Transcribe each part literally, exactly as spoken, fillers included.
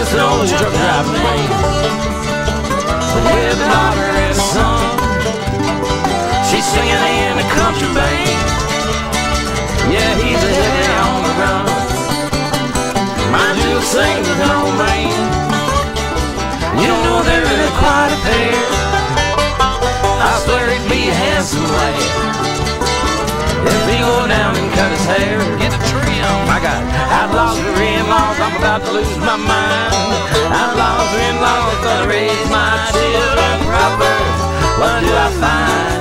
just an old truck driving man with a daughter and a son. She's singing in a country band. Yeah, he's a heavy on the run. Mind you, sing with an old man. You know they're really quite a pair. I swear he'd be a handsome lad if he go down and cut his hair. Get the tree on. I got outlaws and in-laws, I'm about to lose my mind. Outlaws and in-laws, gonna raise my children proper. What do I find?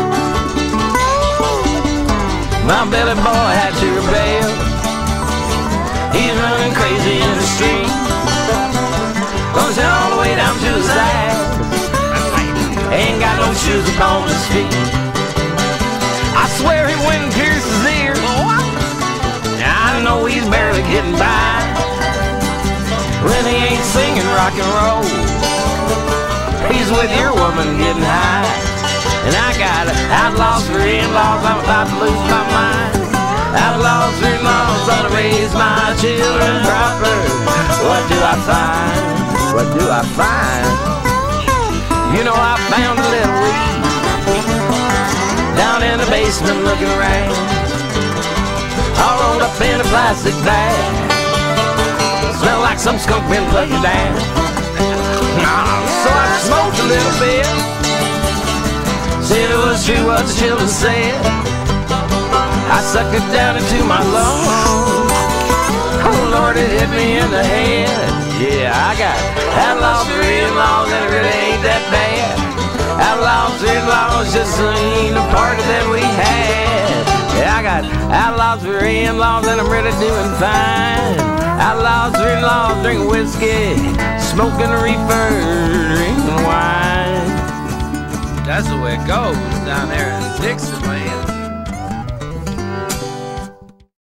My belly boy had to rebel. He's running crazy in the street. Goes all the way down to his ass. Ain't got no shoes upon his feet. I swear he went and pierced his ear. I know he's barely getting by when he ain't singing rock and roll. He's with your woman getting high. And I got outlaws for in-laws, I'm about to lose my mind. Outlaws for in-laws, gonna raise my children proper. What do I find? What do I find? You know I found a little weed down in the basement looking around, all rolled up in a plastic bag. Smell like some skunk been plugged down. So I smoked a little bit, said it was true what the children said. I sucked it down into my lungs. Oh Lord, it hit me in the head. Yeah, I got outlaws for in-laws and it really ain't that bad. Outlaws for in-laws just ain't a part of that we had. Yeah, I got outlaws for in-laws and I'm really doing fine. Outlaws for in-laws drinking whiskey, smoking reefer, drinking wine. That's the way it goes down there.